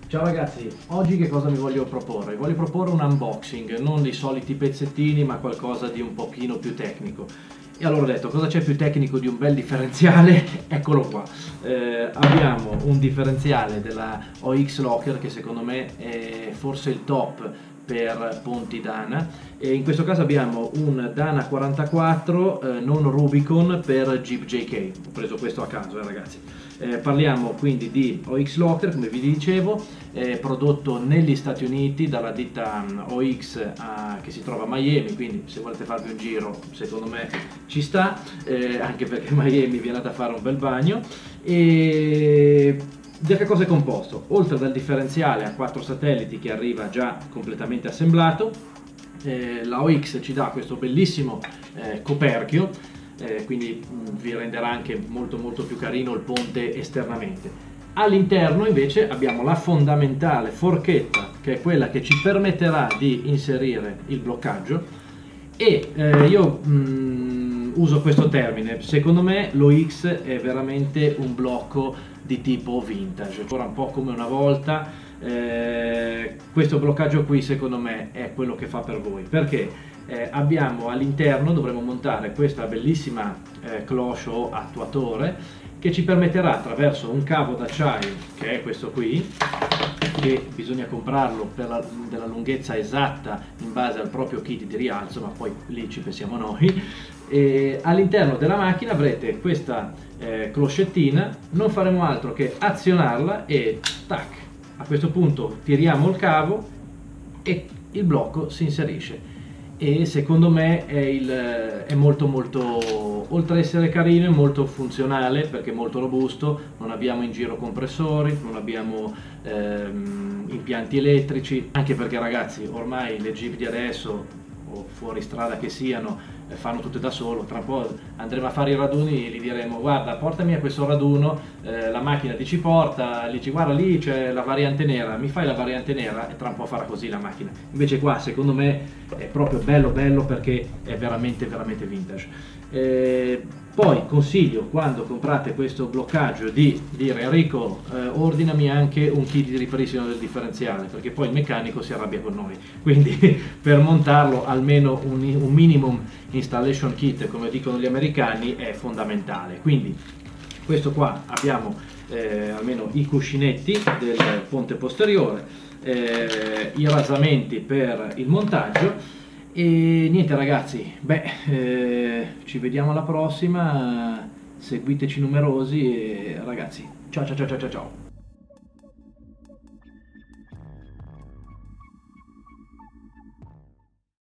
Ciao ragazzi, oggi che cosa vi voglio proporre? Voglio proporre un unboxing, non i soliti pezzettini ma qualcosa di un pochino più tecnico. E allora ho detto, cosa c'è più tecnico di un bel differenziale? Eccolo qua. Abbiamo un differenziale della OX Locker che secondo me è forse il top per ponti Dana, e in questo caso abbiamo un Dana 44 non Rubicon per Jeep JK. Ho preso questo a caso, ragazzi. Parliamo quindi di OX Locker, come vi dicevo, prodotto negli Stati Uniti dalla ditta OX che si trova a Miami, quindi se volete farvi un giro secondo me ci sta, anche perché Miami viene da fare un bel bagno. E da che cosa è composto? Oltre dal differenziale a 4 satelliti che arriva già completamente assemblato, la OX ci dà questo bellissimo coperchio, quindi vi renderà anche molto più carino il ponte esternamente. All'interno invece abbiamo la fondamentale forchetta, che è quella che ci permetterà di inserire il bloccaggio, e io uso questo termine, secondo me l'OX è veramente un blocco di tipo vintage, ancora un po' come una volta. Questo bloccaggio qui secondo me è quello che fa per voi, perché abbiamo all'interno, dovremo montare questa bellissima cloche o attuatore che ci permetterà, attraverso un cavo d'acciaio che è questo qui, che bisogna comprarlo della lunghezza esatta in base al proprio kit di rialzo, ma poi lì ci pensiamo noi. E all'interno della macchina avrete questa closcettina, non faremo altro che azionarla e tac, a questo punto tiriamo il cavo e il blocco si inserisce. E secondo me è molto, oltre ad essere carino, è molto funzionale perché è molto robusto, non abbiamo in giro compressori, non abbiamo impianti elettrici, anche perché ragazzi ormai le Jeep di adesso o fuori strada che siano fanno tutte da solo. Tra un po' andremo a fare i raduni e gli diremo: guarda, portami a questo raduno, la macchina ti ci porta, gli dici guarda lì c'è la variante nera, mi fai la variante nera, e tra un po' farà così la macchina. Invece qua secondo me è proprio bello perché è veramente vintage. Poi consiglio, quando comprate questo bloccaggio, di dire: Enrico, ordinami anche un kit di ripristino del differenziale, perché poi il meccanico si arrabbia con noi, quindi per montarlo almeno un minimum installation kit, come dicono gli americani, è fondamentale. Quindi questo qua abbiamo almeno i cuscinetti del ponte posteriore, i rasamenti per il montaggio. E niente ragazzi, ci vediamo alla prossima, seguiteci numerosi e ragazzi, ciao.